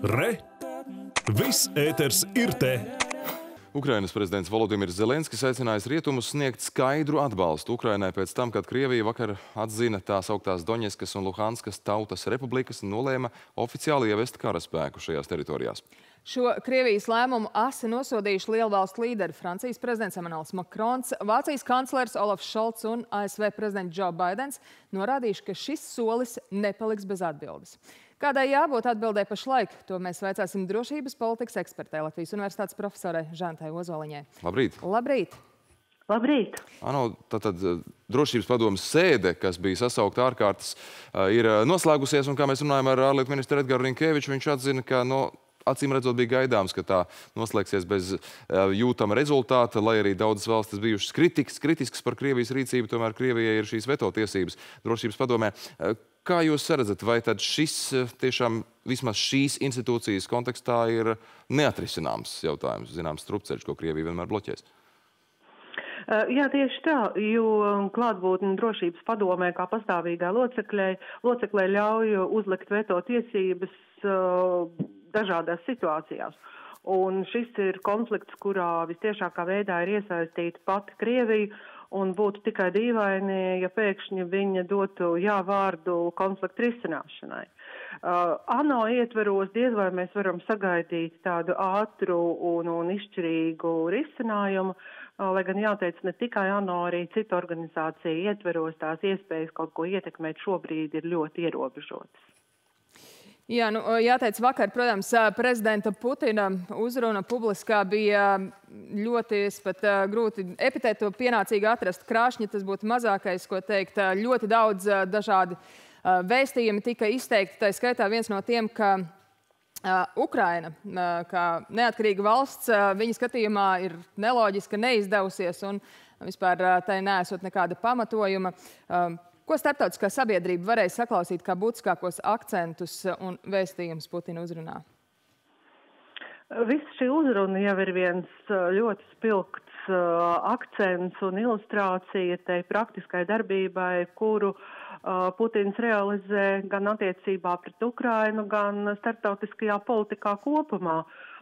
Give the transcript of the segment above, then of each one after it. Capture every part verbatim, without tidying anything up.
Re! Viss ēters ir te! Ukrainas prezidents Volodimirs Zelenskis aicinājis rietumus sniegt skaidru atbalstu Ukrainai pēc tam, kad Krievija vakar atzina tās augtās Doņetskas un Luhanskas tautas republikas un nolēma oficiāli ievest karaspēku šajās teritorijās. Šo Krievijas lēmumu asi nosodījuši lielvalstu līderi Francijas prezidents Emmanuels Macrons, Vācijas kanclers Olafs Šolts un A S V prezidents Džo Baidens norādījuši, ka šis solis nepaliks bez atbildes. Kādai jābūt atbildē pašlaik, to mēs vaicāsim drošības politikas ekspertei Latvijas Universitātes profesorai Žantai Ozoliņai. Labrīt! Labrīt! Labrīt! Ano, tātad drošības padomes sēde, kas bija sasaukta ārkārtas, ir noslēgusies, un kā mēs runājam ar ārlietu ministru Edgaru Rinkēviču, viņš atzina, ka no acīm redzot bija gaidāms, ka tā noslēgsies bez jūtama rezultāta, lai arī daudzas valstis bijušas kritikas, kritiskas par Krievijas rīcību, tomēr Krievijai ir šīs veto tiesības drošības padomē. Kā jūs redzat, vai tad šis tiešām vismaz šīs institūcijas kontekstā ir neatrisināms jautājums, zināms strupceļš, ko Krievija vienmēr bloķēs? Jā, tieši tā, jo klātbūtne drošības padomē kā pastāvīgā locekļai, locekļai ļauj uzlikt veto tiesības dažādās situācijās. Un šis ir konflikts, kurā vistiešākā veidā ir iesaistīta pati Krievija, un būtu tikai dīvaini, ja pēkšņi viņa dotu jā vārdu konfliktu risināšanai. Uh, ANO ietveros diez vai mēs varam sagaidīt tādu ātru un, un izšķirīgu risinājumu, uh, lai gan jāteic, ne tikai ANO, arī citu organizāciju ietveros tās iespējas kaut ko ietekmēt šobrīd ir ļoti ierobežotas. Jā, nu, jāteic, vakar, protams, prezidenta Putina uzruna publiskā bija ļoti, es pat grūti epitētu pienācīgi atrast krāšņi, tas būtu mazākais, ko teikt. Ļoti daudz dažādi vēstījumi tika izteikti, tā skaitā viens no tiem, ka Ukraina, kā neatkarīga valsts, viņa skatījumā ir neloģiska, neizdevusies un vispār tai neesot nekāda pamatojuma. Ko starptautiskā sabiedrība varēja saklausīt kā būtiskākos akcentus un vēstījumus Putina uzrunā? Visa šī uzruna jau ir viens ļoti spilgts akcents un ilustrācija tai praktiskai darbībai, kuru Putins realizē gan attiecībā pret Ukrainu, gan starptautiskajā politikā kopumā.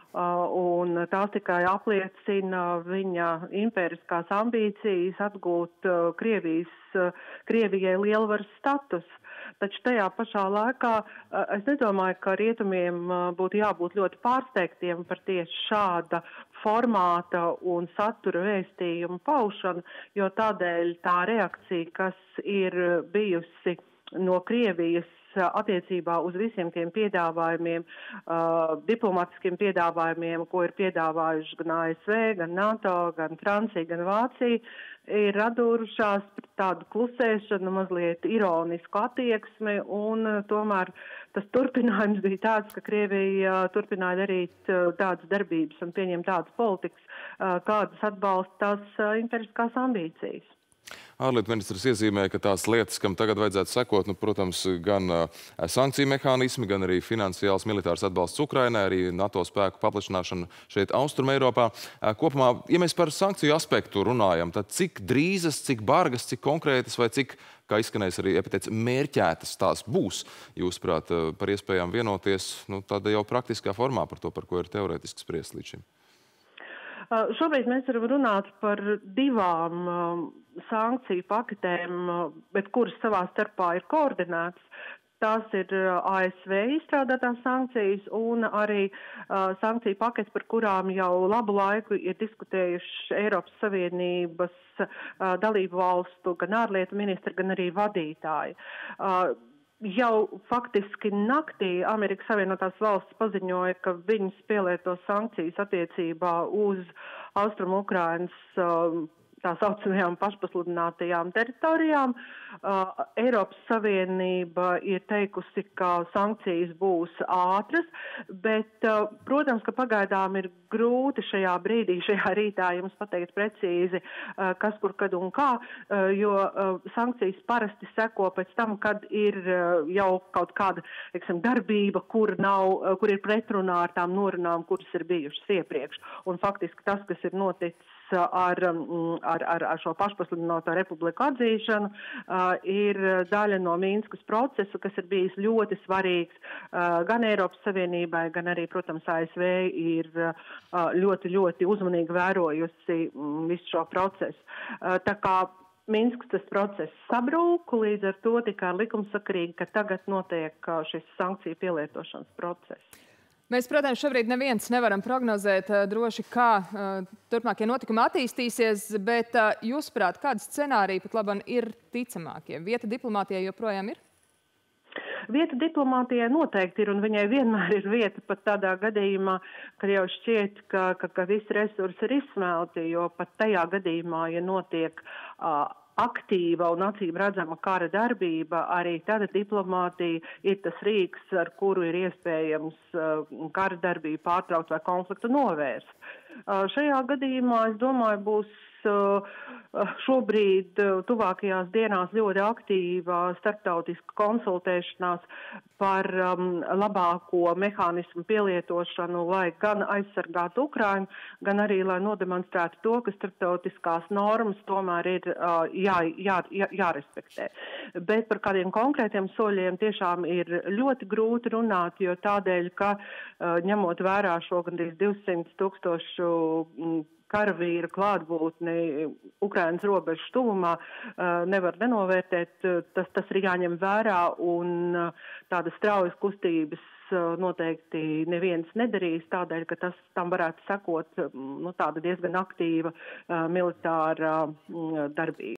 Un tās tikai apliecina viņa impēriskās ambīcijas atgūt Krievijas, Krievijai lielvaras status. Taču tajā pašā laikā es nedomāju, ka rietumiem būtu jābūt ļoti pārsteigtiem par tieši šāda formāta un satura vēstījumu paušanu, jo tādēļ tā reakcija, kas ir bijusi no Krievijas attiecībā uz visiem tiem piedāvājumiem, uh, diplomātiskiem piedāvājumiem, ko ir piedāvājuši gan A S V, gan NATO, gan Francija, gan Vācija, ir radušās tādu klusēšanu, mazliet ironisku attieksmi, un uh, tomēr tas turpinājums bija tāds, ka Krievija uh, turpināja darīt uh, tādas darbības un pieņemt tādas politikas, uh, kādas atbalsta tās uh, imperiskās ambīcijas. Ārlietu ministrs iezīmēja, ka tās lietas, kam tagad vajadzētu sekot, nu, protams, gan uh, sankciju mehānismi, gan arī finansiāls militārs atbalsts Ukrainai, arī NATO spēku paplašināšana šeit Austrum Eiropā. Uh, kopumā, ja mēs par sankciju aspektu runājam, tad cik drīzas, cik bargas, cik konkrētas vai cik, kā izskanēs arī epitets, mērķētas tās būs, jūsuprāt, uh, par iespējām vienoties, nu, tāda jau praktiskā formā par to, par ko ir teorētiski spriest līdz šim? Uh, šobrīd mēs varam runāt par divām uh, sankciju paketēm, uh, bet kuras savā starpā ir koordinētas. Tās ir uh, A S V izstrādātās sankcijas un arī uh, sankciju pakets, par kurām jau labu laiku ir diskutējuši Eiropas Savienības uh, dalību valstu gan ārlietu ministri, gan arī vadītāji. Uh, Jau faktiski naktī Amerikas Savienotās valstis paziņoja, ka viņas pielieto sankcijas attiecībā uz Austrumu Ukrainas uh, tā saucamajām pašpasludinātajām teritorijām. Uh, Eiropas Savienība ir teikusi, ka sankcijas būs ātras, bet, uh, protams, ka pagaidām ir grūti šajā brīdī, šajā rītā jums pateikt precīzi, uh, kas, kur, kad un kā, uh, jo uh, sankcijas parasti seko pēc tam, kad ir uh, jau kaut kāda, teiksim, darbība, kur nav, uh, kur ir pretrunā ar tām norunām, kuras ir bijušas iepriekš. Un faktiski tas, kas ir noticis ar, ar, ar, ar šo pašpasludināto republiku atzīšanu ir daļa no Minskas procesa, kas ir bijis ļoti svarīgs gan Eiropas Savienībai, gan arī, protams, A S V ir ļoti, ļoti uzmanīgi vērojusi visu šo procesu. Tā kā Minskas tas process sabrūk, līdz ar to tikai likumsakarīgi, ka tagad notiek šis sankciju pielietošanas process. Mēs, protams, šobrīd neviens nevaram prognozēt droši, kā turpmākie notikumi attīstīsies, bet jūsuprāt, kādi scenāriji pat labam ir ticamākie? Vieta diplomātijai joprojām ir? Vieta diplomātijai noteikti ir, un viņai vienmēr ir vieta pat tādā gadījumā, kad jau šķiet, ka, ka, ka visi resursi ir izsmelti, jo pat tajā gadījumā, ja notiek uh, aktīva un acīm redzama kara darbība, arī tāda diplomātija ir tas rīks, ar kuru ir iespējams uh, kara darbību pārtraukt vai konfliktu novērst. Uh, šajā gadījumā, es domāju, būs šobrīd tuvākajās dienās ļoti aktīva starptautiska konsultēšanās par um, labāko mehānismu pielietošanu, lai gan aizsargātu Ukrainu, gan arī, lai nodemonstrētu to, ka starptautiskās normas tomēr ir uh, jā, jā, jā, jārespektē. Bet par kādiem konkrētiem soļiem tiešām ir ļoti grūti runāt, jo tādēļ, ka uh, ņemot vērā šo gandrīz divsimt tūkstošu mm, karavīru klātbūtni Ukrainas robežu tuvumā nevar nenovērtēt. Tas, tas ir jāņem vērā, un tādas straujas kustības noteikti neviens nedarīs, tādēļ, ka tas tam varētu sekot nu, tāda diezgan aktīva militāra darbība.